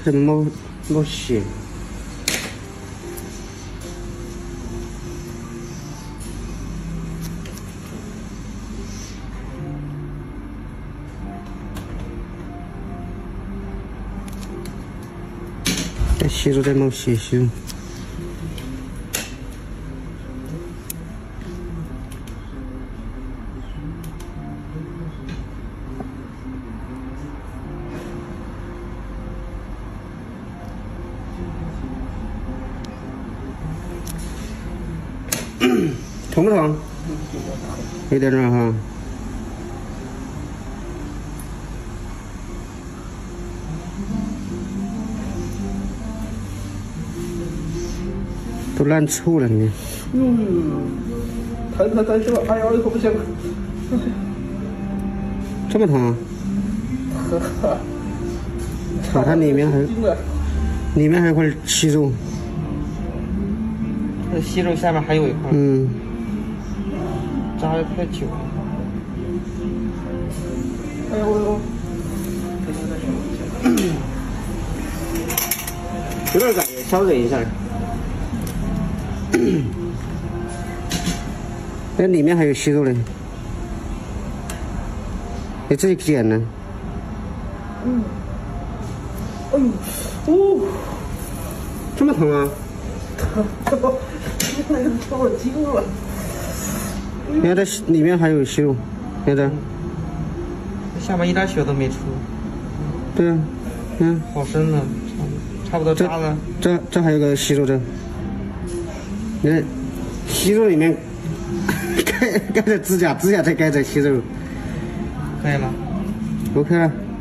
这冒血。这吸入在冒血吸。 痛不痛？有点热哈。都烂臭了你。 太久了，哎呀，我不行。 这么疼啊？操，它里面还有块息肉。 这息肉下面还有一块。 嗯。 扎的太久了。哎呦呦！ 有点感觉，稍忍一下。那里面还有息肉嘞，你自己剪呢？ 嗯。哎呦！哦， 这么疼啊？ 疼！那个抽我筋了。 你看这里面还有息肉，看这， 下面一点血都没出。 对啊，嗯， 好深呢，差不多扎了。 这还有个息肉这，你看息肉里面盖着指甲，指甲再盖着息肉， 可以了。 OK 了。